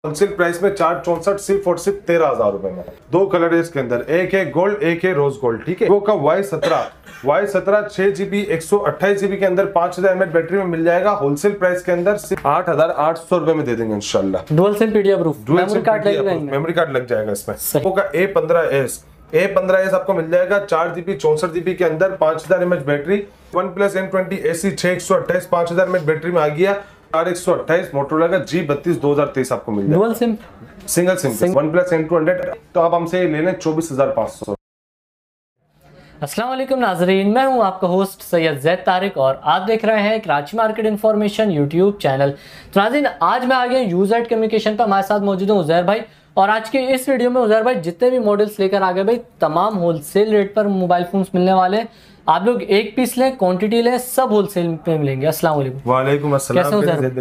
Wholesale price में 464 सिर्फ और सिर्फ 13,000 रुपए में। दो कलर है इसके अंदर, एक है गोल्ड, एक है रोज गोल्ड, ठीक है। का Y17 6GB 128GB के अंदर 5000 mAh बैटरी में मिल जाएगा। होलसेल प्राइस के अंदर सिर्फ 8,800 रुपए में दे देंगे इंशाल्लाह। Dual sim PDF proof, memory card लग जाएगा इसमें। का A15s आपको मिल जाएगा 4GB 64GB के अंदर 5000 mAh battery. OnePlus N20 AC 6128 5000 mAh बैटरी में आ गया। R128 मोटोरोला का G32 2023 आपको मिल जाएगा। Dual sim single sim OnePlus N200 तो आप हमसे ले लें 24,500। अस्सलाम वालेकुम नाजरीन, मैं हूं आपका होस्ट सैयद जैद तारिक और आप देख रहे हैं Karachi market information YouTube channel. तो नाज़रीन, आज मैं आ गया यूज़र कम्युनिकेशन पर, हमारे साथ मौजूद हूं उज़ैर भाई। और आज के इस वीडियो में उज़ैर भाई जितने भी मॉडल्स लेकर आ गए भाई, तमाम होलसेल रेट पर मोबाइल फोन्स मिलने वाले। आप लोग एक पीस लें, क्वांटिटी लें, सब होलसेल पे मिलेंगे। अस्सलाम वालेकुम। वालेकुम अस्सलाम। कैसे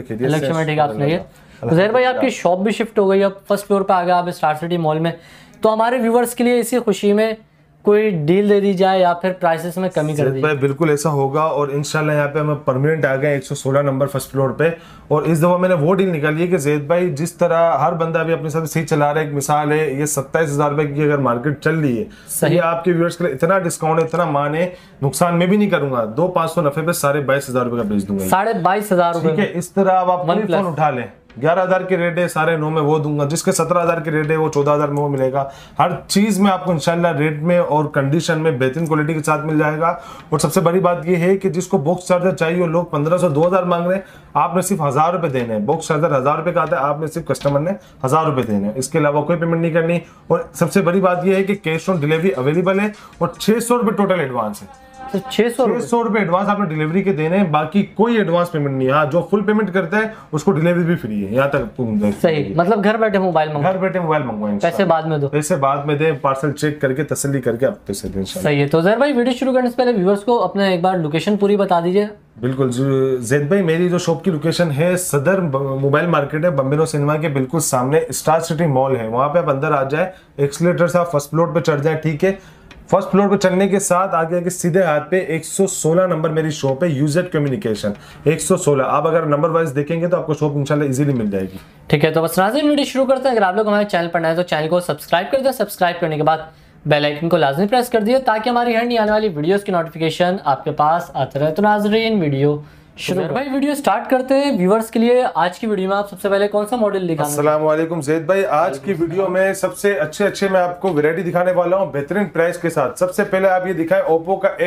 उज़ैर भाई, आपकी शॉप भी शिफ्ट हो गई, अब फर्स्ट फ्लोर पे आ गए आप स्टार सिटी मॉल में। तो हमारे व्यूवर्स के लिए इसी खुशी में कोई डील दे दी जाए या फिर प्राइसेस में कमी कर दी जाए? बिल्कुल ऐसा होगा और इंशाल्लाह यहाँ पे हम परमानेंट आ गए 116 नंबर फर्स्ट फ्लोर पे। और इस दफा मैंने वो डील निकाली है कि जैद भाई, जिस तरह हर बंदा भी अपने साथ सही चला रहा है, एक मिसाल है ये 27,000 रुपए की अगर मार्केट चल रही है, सही आपके व्यूअर्स के लिए इतना डिस्काउंट है, इतना मान है, नुकसान में भी नहीं करूंगा। 2-500 नफे पे 22,500 रुपए का बेच दूंगा। 22,500 रुपए, ठीक है। इस तरह आप फोन उठा लें, 11,000 की रेट है, 9.5 में वो दूंगा। जिसके 17,000 की रेट है वो 14,000 में वो मिलेगा। हर चीज में आपको इंशाल्लाह रेट में और कंडीशन में बेहतरीन क्वालिटी के साथ मिल जाएगा। और सबसे बड़ी बात ये है कि जिसको बॉक्स चार्जर चाहिए वो लोग 1500-2000 मांग रहे हैं, आपने सिर्फ 1000 रुपए देने हैं। बॉक्स चार्जर 1000 रुपए का आता है, आपने सिर्फ कस्टमर ने 1000 रुपए देने हैं। इसके अलावा कोई पेमेंट नहीं करनी। और सबसे बड़ी बात यह है कि कैश ऑन डिलीवरी अवेलेबल है और 600 रुपए टोटल एडवांस है। तो 600 रुपए एडवांस आपने डिलीवरी के देने हैं, बाकी कोई एडवांस पेमेंट नहीं है। हाँ, जो फुल पेमेंट करता है उसको डिलीवरी भी फ्री है। यहाँ तक सही, मतलब घर बैठे मोबाइल मंगवाएं, पैसे बाद में दो, पैसे बाद में दे, पार्सल चेक करके तसल्ली करके आप पैसे दें। सही है। तो ज़ैद भाई, वीडियो शुरू करने से पहले व्यूअर्स को अपने एक बार लोकेशन पूरी बता दीजिए। बिल्कुल ज़ैद भाई, मेरी जो शॉप की लोकेशन है सदर मोबाइल मार्केट है, बम्बिनो सिनेमा के बिल्कुल सामने स्टार सिटी मॉल है। वहां पे आप अंदर आ जाए, एक्सीलेटर से आप फर्स्ट फ्लोर पे चढ़ जाए, ठीक है। फर्स्ट फ्लोर पे चलने के साथ आगे के सीधे हाथ पे 116 नंबर मेरी शॉप है, यूजेड कम्युनिकेशन 116। आप अगर नंबर वाइज देखेंगे तो आपको शॉप इंशाल्लाह इजीली मिल जाएगी। ठीक है, तो बस नाज़रीन, वीडियो शुरू करते हैं। अगर आप लोग हमारे चैनल पर नए हैं तो चैनल को सब्सक्राइब कर दें। सब्सक्राइब करने के बाद बेल आइकन को लाजमी प्रेस कर दिए ताकि हमारी हर नई आने वाली वीडियोस की नोटिफिकेशन आपके पास आते रहे। तो नाज़रीन, वीडियो शुरू भाई, वीडियो स्टार्ट करते हैं। व्यूअर्स के लिए आज की वीडियो में आप सबसे पहले कौन सा मॉडल दिखाएंगे? अस्सलाम वालेकुम ज़ैद भाई, आज की वीडियो में सबसे अच्छे मैं आपको वैरायटी दिखाने वाला हूं बेहतरीन प्राइस के साथ। सबसे पहले आप ये दिखाएं Oppo का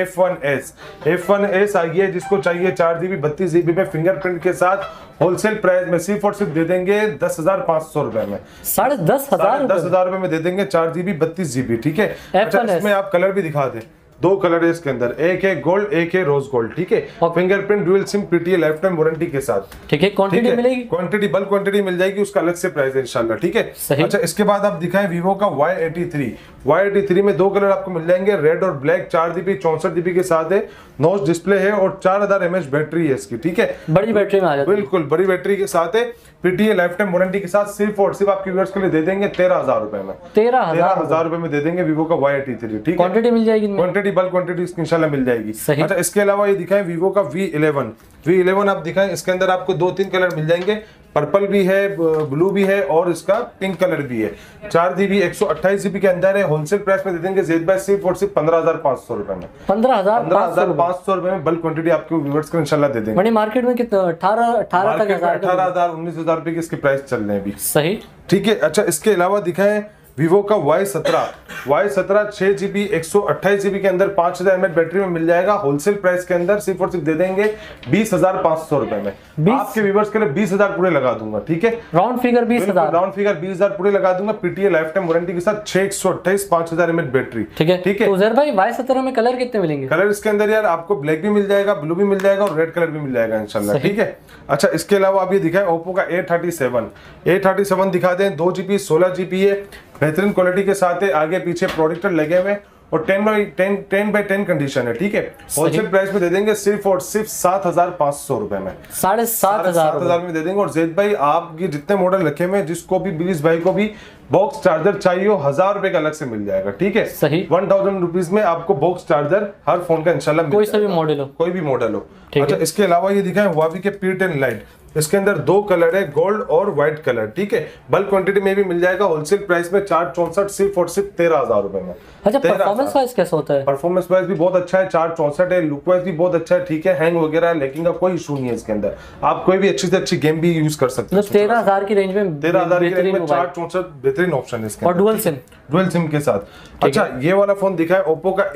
F1s आ गया है। जिसको चाहिए 4GB 32GB में फिंगरप्रिंट के साथ होलसेल प्राइस में सिर्फ और सिर्फ दे देंगे 10,500 रुपए में। 10,500 रुपए में दे देंगे 4GB 32GB, ठीक है। अच्छा, इसमें आप कलर भी दिखा दें। दो कलर है इसके अंदर, एक है गोल्ड, एक है रोज गोल्ड, ठीक है। और fingerprint dual sim PTA life time warranty के साथ, ठीक है। क्वांटिटी मिलेगी, क्वांटिटी बल्क क्वांटिटी मिल जाएगी, उसका अलग से प्राइस है इंशाल्लाह, ठीक है। अच्छा, इसके बाद आप दिखाएं वीवो का Y83 में दो कलर आपको मिल जाएंगे, रेड और ब्लैक। 4GB 64GB के साथ है, नॉच डिस्प्ले है और 4000 mAh बैटरी है इसकी, ठीक है। बड़ी बैटरी में आ जाती है, बिल्कुल बड़ी बैटरी के साथ है, PTA लाइफ टाइम वारंटी के साथ। सिर्फ और सिर्फ आपके व्यूअर्स के लिए दे देंगे 13,000 रुपए में। 13,000 रुपए में दे देंगे वीवो का Y83, ठीक है। क्वांटिटी मिल जाएगी, क्वांटिटी बल्क क्वांटिटी इंशाल्लाह मिल जाएगी। अच्छा, इसके अलावा ये दिखाएं वीवो का V11 आप दिखाएं। इसके अंदर आपको 2-3 कलर मिल जाएंगे, पर्पल भी है, ब्लू भी है और इसका पिंक कलर भी है। 4GB 128GB के अंदर है। होलसेल प्राइस में दे देंगे ज़ैद भाई सिर्फ और सिर्फ 15,500 रुपए में। 15,500 रुपए में बल्क क्वांटिटी आपके व्यूअर्स को इंशाल्लाह दे देंगे। मार्केट में कितना 18,000 19,000 रुपए के इसके प्राइस चल रहे हैं अभी, सही, ठीक है। अच्छा, इसके अलावा दिखाएं वीवो का Y17 6GB 128GB के अंदर 5000 mAh बैटरी में मिल जाएगा। होलसेल प्राइस के अंदर सिर्फ और सिर्फ दे देंगे 20,500 रुपए में। आपके व्यूअर्स के लिए 20,000 पूरे लगा दूंगा, ठीक है। राउंड फिगर 20,000 पूरे लगा दूंगा, PTA लाइफ टाइम वारंटी के साथ 628 5000 mAh बैटरी, ठीक है। ठीक है, उज़ैर भाई Y17 में कलर कितने मिलेंगे? कलर इसके अंदर यार आपको ब्लैक भी मिल जाएगा, ब्लू भी मिल जाएगा और रेड कलर भी मिल जाएगा इंशाल्लाह, ठीक है। अच्छा, इसके अलावा आप ये दिखाएं Oppo का A37 दिखा दें। 2GB 16GB है, बेहतरीन क्वालिटी के साथ है, आगे पीछे प्रोटेक्टर लगे हुए और 10x10 कंडीशन है, ठीक है। होलसेल प्राइस में दे देंगे सिर्फ और सिर्फ 7,500 रुपए में। 7,500 में दे देंगे। और ज़ैद भाई, आपके जितने मॉडल रखे हुए, जिसको भी 20 भाई को भी बॉक्स चार्जर चाहिए हो 1000 रुपए का अलग से मिल जाएगा, ठीक है। सही। 1000 रुपीज में आपको बॉक्स चार्जर हर फोन का इंशाल्लाह मिल कोई जाएगा। सा भी मॉडल हो, कोई भी मॉडल हो। ठीक अच्छा है। इसके अलावा ये दिखाएं हुआवी के P10 लाइट, इसके अंदर 2 कलर है, गोल्ड और व्हाइट कलर, ठीक है। बल्क क्वांटिटी में भी मिल जाएगा, होलसेल प्राइस में 464 सिर्फ और सिर्फ 13,000 रुपए में। अच्छा परफॉर्मेंस वाइज कैसा होता है? परफॉर्मेंस वाइज भी बहुत अच्छा है, 464 है, लुक वाइज भी बहुत अच्छा है, ठीक है। हैंग वगैरह लेकिन का कोई इशू नहीं है इसके अंदर, आप कोई भी अच्छी से अच्छी गेम भी यूज कर सकते हैं। 13,000 की रेंज में 13,000 की रेंज में 464 बेहतरीन ऑप्शन है इसके और डुअल सिम के साथ। अच्छा ये वाला फोन दिखा है ओप्पो का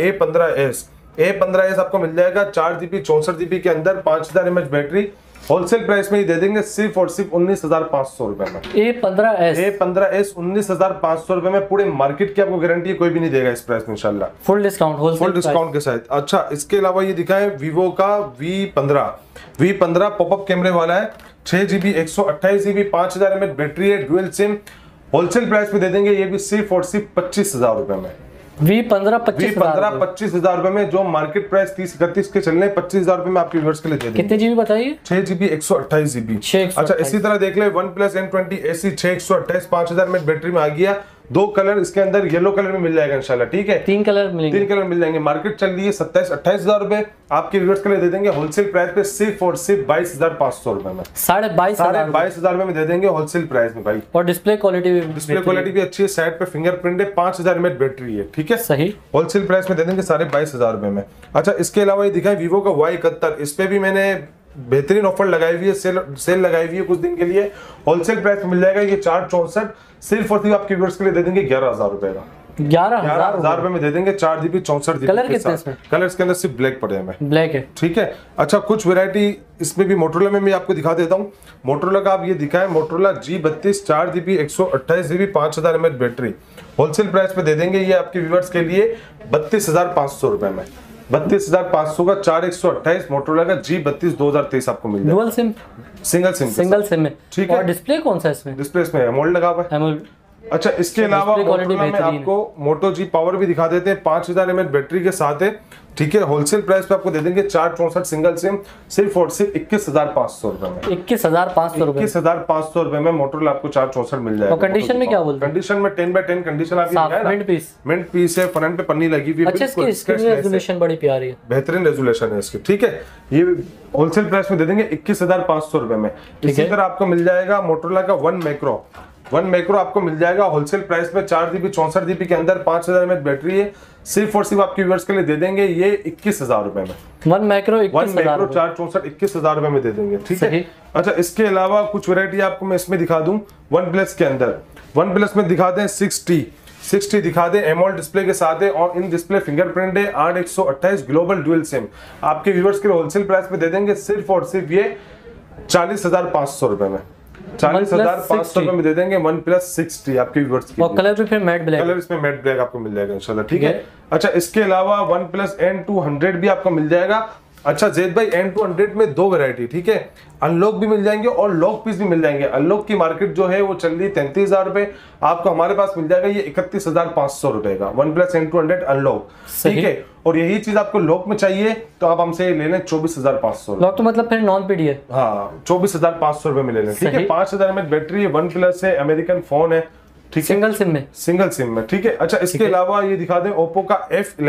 A15s आपको मिल जाएगा 4GB 64GB के अंदर, 5000 mAh बैटरी, होलसेल प्राइस में ही दे देंगे सिर्फ और सिर्फ 19,500 रुपए में। A15s 19,500 रुपए में, पूरे मार्केट की आपको गारंटी कोई भी नहीं देगा इस प्राइस में इंशाल्लाह, फुल डिस्काउंट के साथ। अच्छा इसके अलावा ये दिखा है वीवो का V15 पॉपअप कैमरे वाला है, 6GB 128GB 5000 mAh बैटरी है, डुअल सिम, होलसेल प्राइस में दे देंगे ये भी सिर्फ और सिर्फ 25,000 रुपए में। V15 25,000 रुपए में, जो मार्केट प्राइस 30-31 के चल रहे हैं, 25,000 रुपए में आपके व्यूअर्स के लिए दे देंगे। कितने जीबी बताइए? 6GB 128GB। अच्छा इसी तरह देख ले OnePlus N20 AC 628 5000 mAh बैटरी में आ गया, 2 कलर इसके अंदर, येलो कलर में मिल जाएगा इंशाल्लाह, ठीक है। 3 कलर मिलेंगे, 3 कलर मिल जाएंगे। मार्केट चल रही है 27-28,000 रुपए, आपके व्यूअर्स के लिए दे देंगे होलसेल प्राइस पे सिर्फ और सिर्फ 22,500 रुपए में, 22,500 रुपए में दे देंगे होलसेल प्राइस में भाई। और डिस्प्ले क्वालिटी भी अच्छी है, साइड पे फिंगरप्रिंट है, 5000 mAh बैटरी है, ठीक है। सही, होलसेल प्राइस में दे देंगे 22,500 रुपए में। अच्छा इसके अलावा ये दिखाएं वीवो का Y71, इस पे भी मैंने बेहतरीन ऑफर लगाई हुई है, सेल लगाई हुई है कुछ दिन के लिए, होलसेल प्राइस में मिल जाएगा ये 464 सिर्फ और सिर्फ आपके व्यूअर्स के लिए दे देंगे 11,000 रुपए का। 11,000 रुपए में दे देंगे, 4GB 64GB। कलर कितने इसमें? कलर इसके अंदर सिर्फ ब्लैक पड़े हैं, ब्लैक है, ठीक है। अच्छा कुछ वैरायटी इसमें भी मोटरोला में मैं आपको दिखा देता हूँ। मोटरोला का आप ये दिखाएं, Motorola G32 4GB 128GB 5000 mAh battery, wholesale price पे दे देंगे ये आपके व्यूअर्स के लिए 32,500 रुपए में। 32,500 का 4128 मोटरोला का G32 2023 आपको मिल जाएगा। डुअल सिम, सिंगल सिम में, ठीक है। और डिस्प्ले कौन सा इसमें? डिस्प्ले इसमें एमोल्ड लगा हुआ है। अच्छा इसके अलावा मोटरोला में आपको मोटो G पावर भी दिखा देते हैं, 5000 mAh बैटरी के साथ है, ठीक है। होलसेल प्राइस पे आपको दे देंगे 464 सिंगल सिम सिर्फ और सिर्फ 21,500 रुपए में। 21,500 रुपए में मोटरोला आपको 464 मिल जाएगा। और कंडीशन में क्या बोलते हैं? कंडीशन में 10x10 कंडीशन आपकी मिंट पीस है, फ्रंट पे पन्नी लगी हुई है। अच्छा इसकी स्क्रीन रेजोल्यूशन बड़ी प्यारी है, बेहतरीन रेजोल्यूशन है इसकी, ठीक है। ये होलसेल प्राइस में दे देंगे 21,500 रुपए में। इसी तरह आपको मिल जाएगा मोटरोला का वन मैक्रो आपको मिल जाएगा होलसेल प्राइस में 4GB 64GB के अंदर, 5000 mAh बैटरी है, सिर्फ और सिर्फ आपके व्यूअर्स के लिए दे देंगे ये 21,000 रुपए में। वन मैक्रो 464 21,000 रुपए में दे देंगे, ठीक है। अच्छा इसके अलावा कुछ वैरायटी आपको मैं इसमें दिखा दूं, OnePlus के अंदर, OnePlus में दिखा दें 60 दिखा दें, एमोल्ड डिस्प्ले के साथ है, और इन डिस्प्ले फिंगरप्रिंट है, 8128 ग्लोबल डुअल सिम, आपके व्यूअर्स के लिए होलसेल प्राइस में दे देंगे सिर्फ और सिर्फ ये 40,500 रुपए में। 40,500 रुपए में दे देंगे OnePlus 60 आपके व्यूअर्स के लिए। और कलर भी फिर मैट ब्लैक, कलर इसमें मैट ब्लैक आपको मिल जाएगा इंशाल्लाह, ठीक है। अच्छा इसके अलावा OnePlus N200 भी आपको मिल जाएगा। अच्छा जैद भाई N200 में 2 वैरायटी, ठीक है, अनलॉक भी मिल जाएंगे और लॉक पीस भी मिल जाएंगे। अनलॉक की मार्केट जो है वो चल रही है 33,000 रुपए, आपको हमारे पास मिल जाएगा ये 31,500 रुपए का OnePlus N200 अनलॉक, ठीक है। और यही चीज आपको लॉक में चाहिए तो आप हमसे ले लें 24,500। लॉक तो मतलब फिर नॉन पीडी है, हाँ 24,500 रुपए में ले लें, ठीक है। 5000 mAh बैटरी है, OnePlus है, अमेरिकन फोन है, ठीक है, सिंगल सिम में, ठीक है। अच्छा इसके अलावा ये दिखा दें ओप्पो का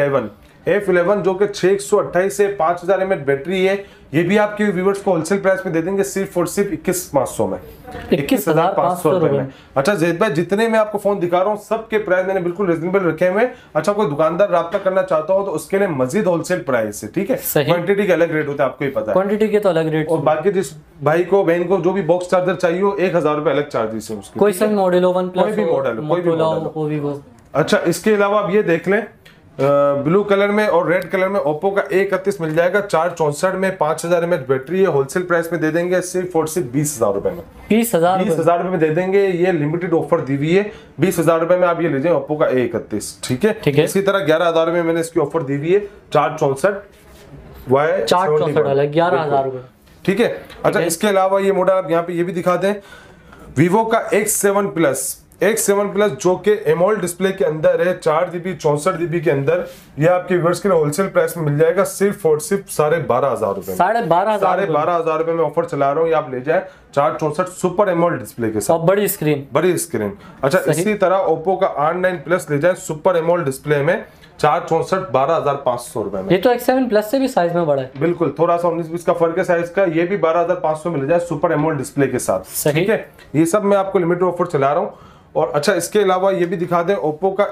F11 जो कि 628 से 5000 mAh बैटरी है, ये भी आपके व्यूअर्स को होलसेल प्राइस में दे देंगे सिर्फ और सिर्फ 21,500 में, 21,500 रुपए में। अच्छा जैद भाई जितने मैं आपको फोन दिखा रहा हूँ सबके प्राइस मैंने बिल्कुल रिजनेबल रखे हुए। अच्छा कोई दुकानदार राब्ता करना चाहता हो तो उसके लिए मजीद होलसेल प्राइस है, ठीक है। क्वांटिटी के अलग रेट होता है, आपको ही पता है, क्वांटिटी के तो अलग रेट, और बाकी जिस भाई को बहन को जो भी बॉक्स चार्जर चाहिए हो 1,000 रुपए अलग चार्जेस है उसके, कोई सा मॉडल हो, OnePlus कोई भी मॉडल हो। अच्छा इसके अलावा आप ये देख लें, ब्लू कलर में और रेड कलर में ओप्पो का A31 मिल जाएगा, 464 में, 5000 mAh बैटरी है, होलसेल प्राइस में दे देंगे सिर्फ और सिर्फ 20,000 रुपए में। 20,000 रुपए में दे देंगे, ये लिमिटेड ऑफर दी हुई है। 20,000 रुपए में आप ये लीजिए ओप्पो का A31, ठीक है। इसी तरह 11,000 में मैंने इसकी ऑफर दी हुई है, 464 वाला 11,000 रुपए, ठीक है। अच्छा इसके अलावा ये मॉडल आप यहाँ पे ये भी दिखा दें, वीवो का X7 प्लस जो कि एमोल्ड डिस्प्ले के अंदर है, 4GB 64GB के अंदर, ये आपके व्यूअर्स के लिए होलसेल प्राइस में मिल जाएगा सिर्फ और सिर्फ 12,500 रुपए, 12,500 रुपए में ऑफर चला रहा हूँ, ये आप ले जाए 464 सुपर एमोलेड डिस्प्ले के साथ, और बड़ी स्क्रीन। अच्छा इसी तरह ओप्पो का R9 प्लस ले जाए सुपर एमोलेड डिस्प्ले में 464 12,500 रुपए में। ये तो X7 प्लस से भी साइज में बड़ा है। बिल्कुल, थोड़ा सा 19-20 का फर्क है साइज का। ये भी 12,500 मिल जाए सुपर एमोलेड डिस्प्ले के साथ। ठीक है, ये सब मैं आपको लिमिटेड ऑफर चला रहा हूँ। और अच्छा इसके अलावा ये भी दिखा दें ओप्पो का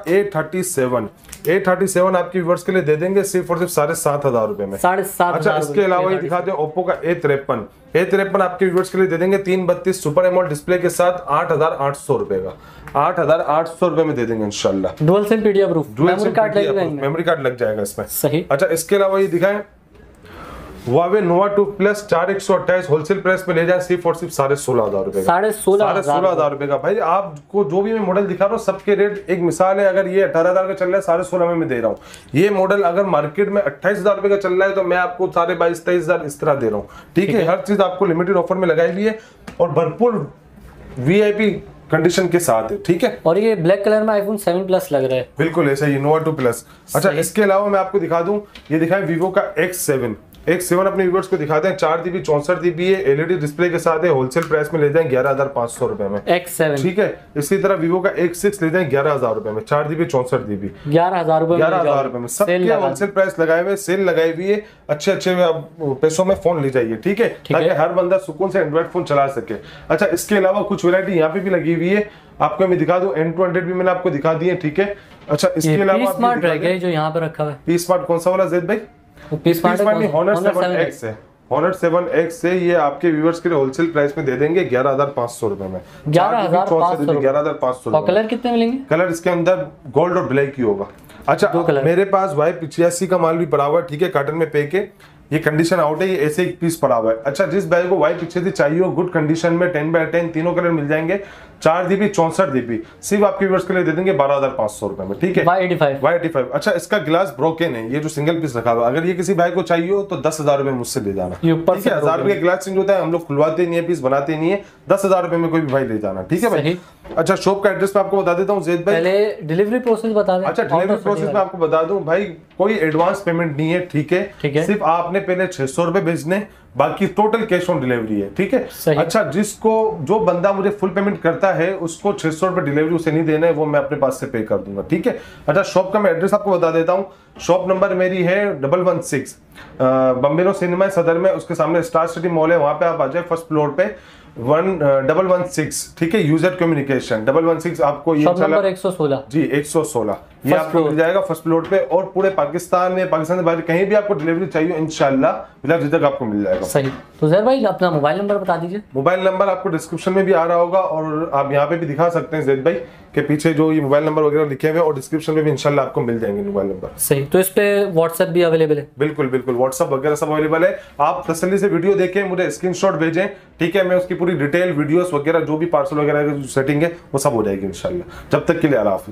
A37 आपके व्यूअर्स के लिए दे देंगे सिर्फ और सिर्फ 7,500 रुपए में। 7,500। अच्छा इसके अलावा ये दिखा दें ओप्पो का A53 आपके व्यूअर्स के लिए दे देंगे 332 सुपर एमोलेड डिस्प्ले के साथ 8,800 रुपए का, 8,800 रुपए में दे देंगे इंशाल्लाह। Dual sim PDF proof, memory card लग जाएगा इसमें। सही। अच्छा इसके अलावा ये दिखाएं Huawei Nova 2 Plus 4128 wholesale price पे ले जाए सिर्फ और सिर्फ 16,500 रुपए का, 16,500 रुपए का। भाई आपको जो भी मैं मॉडल दिखा रहा हूँ सबके रेट एक मिसाल है, अगर ये 18,000 का चल रहा है 16,500 में दे रहा हूँ। ये मॉडल अगर मार्केट में 28,000 रुपए का चल रहा है तो मैं आपको 22,000-23,000 इस तरह दे रहा हूँ। ठीक है, हर चीज आपको लिमिटेड ऑफर में लगाई हुई है और भरपूर VIP कंडीशन के साथ है। ठीक है, और ये ब्लैक कलर में iPhone 7 प्लस लग रहा है। बिल्कुल ऐसा ही Nova 2 Plus। अच्छा इसके अलावा मैं आपको दिखा दूं, ये दिखाएं Vivo का X7 अपने व्यूअर्स को दिखाते हैं। 4GB 64GB है, LED डिस्प्ले के साथ है, होलसेल प्राइस में ले जाएं 11,500 रुपए में X7। ठीक है, इसी तरह Vivo का X6 ले जाएं 11,000 रुपए में, 4GB 64GB 11,000 रुपए में। सबके होलसेल प्राइस लगाए हुए, सेल लगाई हुई है, अच्छे पैसों में फोन ले जाइए। ठीक है, ताकि हर बंदा सुकून से एंड्रॉइड फोन चला सके। अच्छा इसके अलावा कुछ वैरायटी यहाँ पे भी लगी हुई है, आपको मैं दिखा दूं। N200 भी मैंने आपको दिखा दी है। ठीक है, अच्छा इसके अलावा स्मार्ट रह गया जो यहाँ पे रखा हुआ है। पी स्मार्ट कौन सा वाला ज़ैद भाई? Honor 7X है, Honor 7X है। ये आपके व्यूअर्स के लिए होलसेल प्राइस में दे देंगे 11,500 रुपए में, 11,500। और कलर कितने मिलेंगे? कलर इसके अंदर गोल्ड और ब्लैक ही होगा। अच्छा मेरे पास Y85 का माल भी पड़ा हुआ है। ठीक है, कार्टन में पैक है, ये कंडीशन आउट है, ये ऐसे एक पीस पड़ा हुआ है। अच्छा जिस बैग को Y85 चाहिए हो गुड कंडीशन में 10x10 तीनों कलर मिल जाएंगे, 4GB 64GB सिर्फ आपके व्यूअर्स के लिए दे देंगे 12,500 रुपए में। ठीक है, Y85। अच्छा इसका ग्लास ब्रोकन है, ये जो सिंगल पीस रखा हुआ, अगर ये किसी भाई को चाहिए हो तो 10,000 रुपए मुझसे ले जाना। ठीक है, 1,000 रुपए का ग्लास चेंज होता है, हम लोग खुलवाते नहीं है, पीस बनाते नहीं है, 10,000 रुपए में कोई भी भाई ले जाना। ठीक है भाई। अच्छा शॉप का एड्रेस मैं आपको बता देता हूँ ज़ैद भाई। पहले डिलीवरी प्रोसेस बता दें। अच्छा डिलीवरी प्रोसेस में आपको बता दूं भाई, कोई एडवांस पेमेंट नहीं है। ठीक है, सिर्फ आपने पहले 600 रुपए भेजने, बाकी टोटल कैश ऑन डिलीवरी है। ठीक है। अच्छा जो बंदा मुझे फुल पेमेंट करता है उसको 600 रुपए डिलीवरी उसे नहीं देना है, वो मैं अपने पास से पे कर दूंगा। ठीक है। अच्छा शॉप का मैं एड्रेस आपको बता देता हूँ। शॉप नंबर मेरी है 116 बम्बेनो सिनेमा सदर में, उसके सामने स्टार सिटी मॉल है, वहां पे आप आ जाए फर्स्ट फ्लोर पे 116। ठीक है, यूजर कम्युनिकेशन 116 आपको ये नंबर 116 जी 116 ये आपको मिल जाएगा फर्स्ट फ्लोर पे। और पूरे पाकिस्तान में, पाकिस्तान से बाहर कहीं भी आपको डिलीवरी चाहिए इंशाल्लाह बिला झिझक आपको मिल जाएगा। सही। तो ज़ैद भाई अपना मोबाइल नंबर बता दीजिए। मोबाइल नंबर आपको डिस्क्रिप्शन में भी आ रहा होगा और आप यहाँ पे भी दिखा सकते हैं ज़ैद भाई के पीछे जो ये मोबाइल नंबर वगैरह लिखे हुए हैं, और डिस्क्रिप्शन में भी इंशाल्लाह आपको मिल जाएंगे मोबाइल नंबर। सही। तो इस पे व्हाट्सएप भी अवेलेबल है? बिल्कुल व्हाट्सएप वगैरह सब अवेलेबल है। आप तसल्ली से वीडियो देखें, मुझे स्क्रीनशॉट भेजें। ठीक है, मैं उसकी पूरी डिटेल वीडियोस वगैरह जो भी पार्सल वगैरह की सेटिंग है वो सब हो जाएगी इंशाल्लाह। जब तक के लिए अल्लाह हाफिज़।